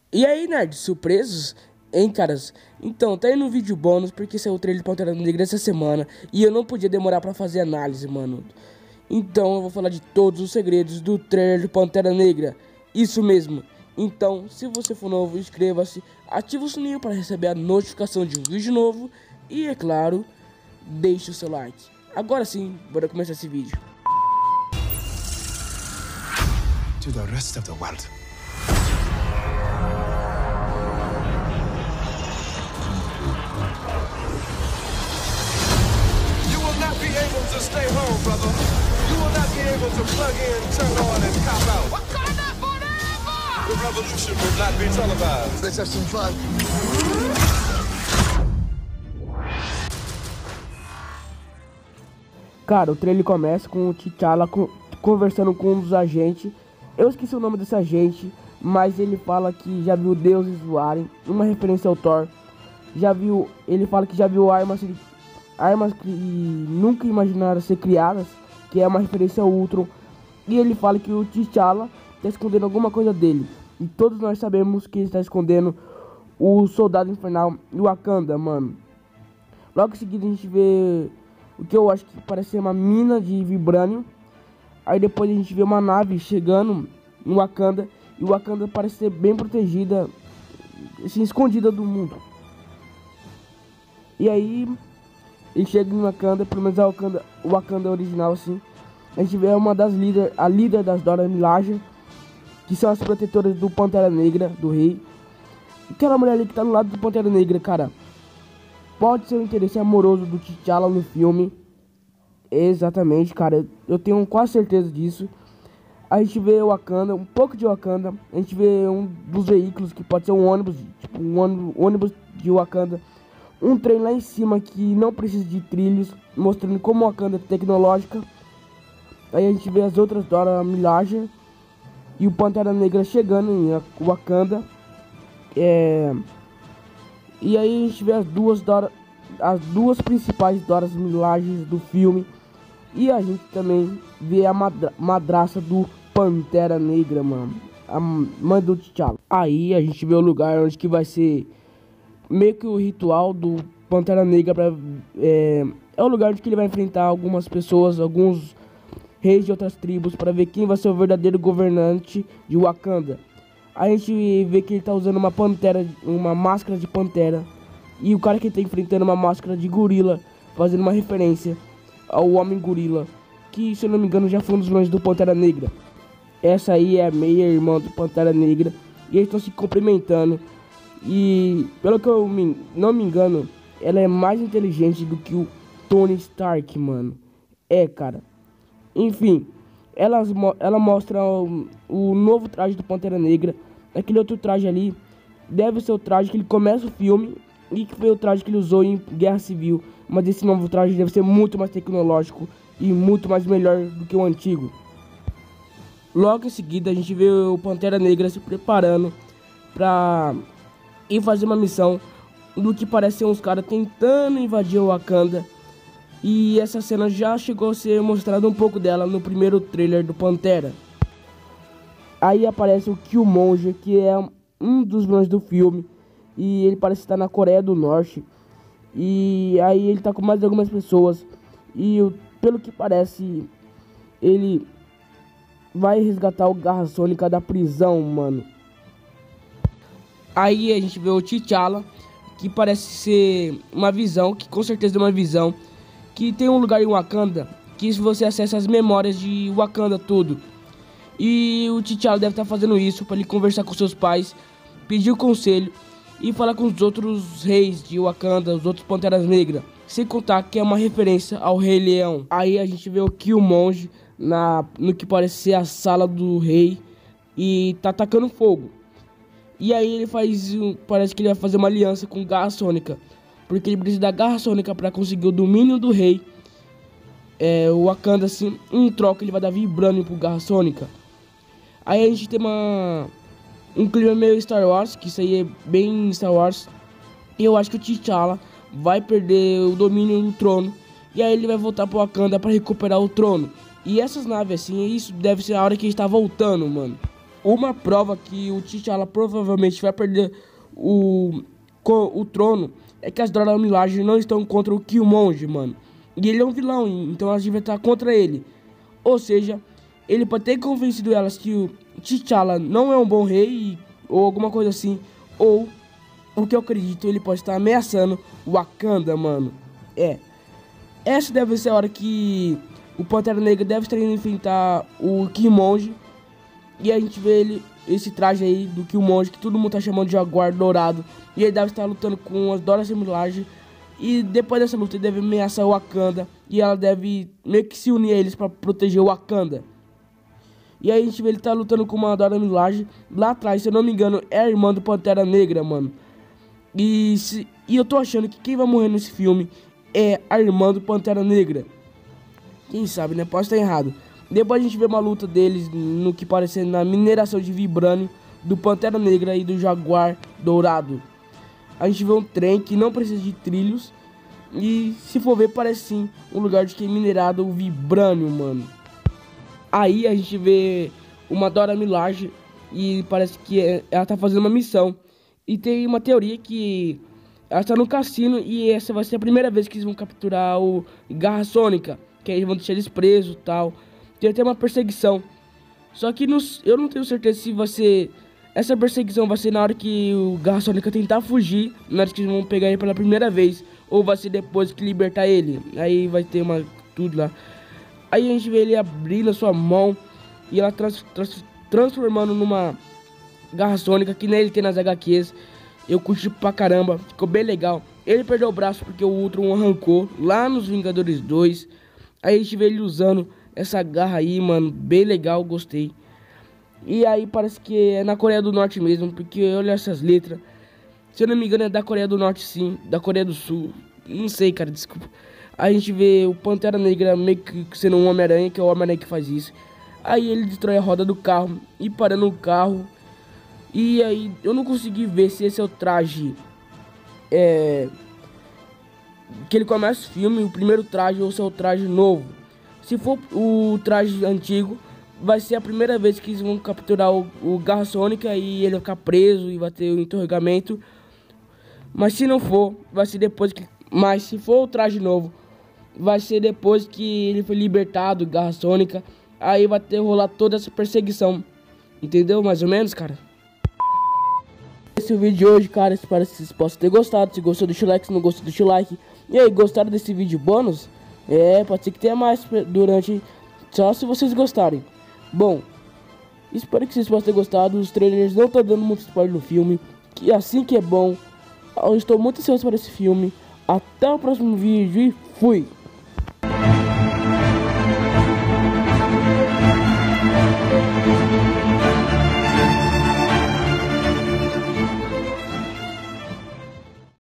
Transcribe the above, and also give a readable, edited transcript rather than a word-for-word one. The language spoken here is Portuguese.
E aí, nerds, surpresos? Hein, caras? Então, tá aí no vídeo bônus, porque saiu o trailer de Pantera Negra essa semana e eu não podia demorar pra fazer análise, mano. Então, eu vou falar de todos os segredos do trailer de Pantera Negra. Isso mesmo. Então, se você for novo, inscreva-se, ative o sininho para receber a notificação de um vídeo novo e, é claro, deixe o seu like. Agora sim, bora começar esse vídeo. To the rest of the world. You will not be able to stay home, brother. You will not be able to plug in, turn on, and cop out. Wakanda forever! The revolution will not be televised. Let's have some fun. Cara, o trailer começa com o T'Challa conversando com um dos agentes. Eu esqueci o nome desse agente, mas ele fala que já viu deuses voarem, uma referência ao Thor. Ele fala que já viu armas que nunca imaginaram ser criadas, que é uma referência ao Ultron. E ele fala que o T'Challa está escondendo alguma coisa dele. E todos nós sabemos que ele está escondendo o Soldado Infernal e o Wakanda, mano. Logo em seguida a gente vê o que eu acho que parece ser uma mina de vibrânio. Aí depois a gente vê uma nave chegando em Wakanda. E o Wakanda parece ser bem protegida, assim, escondida do mundo. E aí ele chega em Wakanda, pelo menos o Wakanda original, assim. A gente vê a líder das Dora Milaje, que são as protetoras do Pantera Negra, do rei. Aquela mulher ali que tá no lado do Pantera Negra, cara, pode ser o interesse amoroso do T'Challa no filme. Exatamente, cara, eu tenho quase certeza disso. A gente vê o Wakanda, um pouco de Wakanda. A gente vê um dos veículos que pode ser um ônibus, tipo um ônibus de Wakanda. Um trem lá em cima que não precisa de trilhos, mostrando como Wakanda é tecnológica. Aí a gente vê as outras Dora Milaje e o Pantera Negra chegando em Wakanda. E aí a gente vê as duas principais Dora Milajes do filme. E a gente também vê a madraça do Pantera Negra, mano. A mãe do T'Challa. Aí a gente vê o lugar onde que vai ser meio que o ritual do Pantera Negra. É o lugar onde que ele vai enfrentar algumas pessoas, alguns reis de outras tribos, para ver quem vai ser o verdadeiro governante de Wakanda. Aí a gente vê que ele tá usando uma máscara de pantera. E o cara que tá enfrentando uma máscara de gorila, fazendo uma referência ao Homem Gorila, que, se eu não me engano, já foi um dos vilões do Pantera Negra. Essa aí é a meia-irmã do Pantera Negra. E eles estão se cumprimentando. E, pelo que eu não me engano, ela é mais inteligente do que o Tony Stark, mano. Cara. Enfim, ela mostra o novo traje do Pantera Negra. Aquele outro traje ali deve ser o traje que ele começa o filme e que foi o traje que ele usou em Guerra Civil. Mas esse novo traje deve ser muito mais tecnológico e muito mais melhor do que o antigo. Logo em seguida a gente vê o Pantera Negra se preparando pra ir fazer uma missão do que parece ser uns caras tentando invadir o Wakanda. E essa cena já chegou a ser mostrada um pouco dela no primeiro trailer do Pantera. Aí aparece o Killmonger, que é um dos vilões do filme. E ele parece estar na Coreia do Norte. E aí ele tá com mais algumas pessoas. E pelo que parece, ele vai resgatar o Garra Sônica da prisão, mano. Aí a gente vê o T'Challa, que parece ser uma visão, que com certeza é uma visão, que tem um lugar em Wakanda, que se você acessa as memórias de Wakanda tudo. E o T'Challa deve estar fazendo isso para ele conversar com seus pais, pedir o conselho e falar com os outros reis de Wakanda, os outros Panteras Negras. Sem contar que é uma referência ao Rei Leão. Aí a gente vê o Killmonger no que parece ser a sala do rei e tá atacando fogo. E aí ele parece que ele vai fazer uma aliança com Garra Sônica, porque ele precisa da Garra Sônica para conseguir o domínio do rei. O Wakanda, assim, em troca ele vai dar vibrânio pro Garra Sônica. Aí a gente tem um clima meio Star Wars, que isso aí é bem Star Wars. E eu acho que o T'Challa vai perder o domínio do trono. E aí ele vai voltar pro Wakanda para recuperar o trono. E essas naves, assim, isso deve ser a hora que ele está voltando, mano. uma prova que o T'Challa provavelmente vai perder o trono é que as Dora Milaje não estão contra o Killmonger, mano. E ele é um vilão, então elas devem estar contra ele. Ou seja, ele pode ter convencido elas que o T'Challa não é um bom rei, ou alguma coisa assim. Ou, o que eu acredito, ele pode estar ameaçando o Wakanda, mano. Essa deve ser a hora que o Pantera Negra deve estar indo enfrentar o Killmonger. E a gente vê esse traje aí do Killmonger, que todo mundo tá chamando de Jaguar Dourado. E ele deve estar lutando com as Dora Milaje. E depois dessa luta ele deve ameaçar o Wakanda. E ela deve meio que se unir a eles pra proteger o Wakanda. E aí a gente vê ele tá lutando com uma Dora Milaje. Lá atrás, se eu não me engano, é a irmã do Pantera Negra, mano. E eu tô achando que quem vai morrer nesse filme é a irmã do Pantera Negra. Quem sabe, né? Pode estar errado. Depois a gente vê uma luta deles no que parece na mineração de vibrânio do Pantera Negra e do Jaguar Dourado. A gente vê um trem que não precisa de trilhos. E se for ver, parece sim um lugar de que é minerado o vibrânio, mano. Aí a gente vê uma Dora Milaje e parece que ela tá fazendo uma missão. E tem uma teoria que ela tá no cassino e essa vai ser a primeira vez que eles vão capturar o Garra Sônica. Que aí vão deixar eles presos e tal. Tem até uma perseguição. Só que eu não tenho certeza se vai ser... Essa perseguição vai ser na hora que o Garra Sônica tentar fugir. Na hora que eles vão pegar ele pela primeira vez. Ou vai ser depois que libertar ele. Aí vai ter tudo lá. Aí a gente vê ele abrindo a sua mão. E ela transformando numa Garra Sônica. Que nem ele tem nas HQs. Eu curti pra caramba. Ficou bem legal. Ele perdeu o braço porque o Ultron arrancou. Lá nos Vingadores 2. Aí a gente vê ele usando essa garra aí, mano. Bem legal, gostei. E aí parece que é na Coreia do Norte mesmo. Porque olha essas letras. Se eu não me engano é da Coreia do Norte sim. Da Coreia do Sul. Não sei, cara, desculpa. Aí a gente vê o Pantera Negra meio que sendo um Homem-Aranha. Que é o Homem-Aranha que faz isso. Aí ele destrói a roda do carro. E parando o carro. E aí eu não consegui ver se esse é o traje. Que ele começa o filme, o primeiro traje, ou se é o traje novo. Se for o traje antigo, vai ser a primeira vez que eles vão capturar o Garra Sônica e ele vai ficar preso e vai ter o interrogamento. Mas se não for, vai ser depois que... Mas se for o traje novo, vai ser depois que ele foi libertado, Garra Sônica. Aí vai ter rolar toda essa perseguição. Entendeu? Mais ou menos, cara. Esse é o vídeo de hoje, cara. Espero que vocês possam ter gostado. Se gostou, deixa o like. Se não gostou, deixa o like. E aí, gostaram desse vídeo bônus? Pode ser que tenha mais durante... Só se vocês gostarem. Bom, espero que vocês possam ter gostado. Os trailers não estão dando muito spoiler no filme. Que assim que é bom. Eu estou muito ansioso para esse filme. Até o próximo vídeo e fui!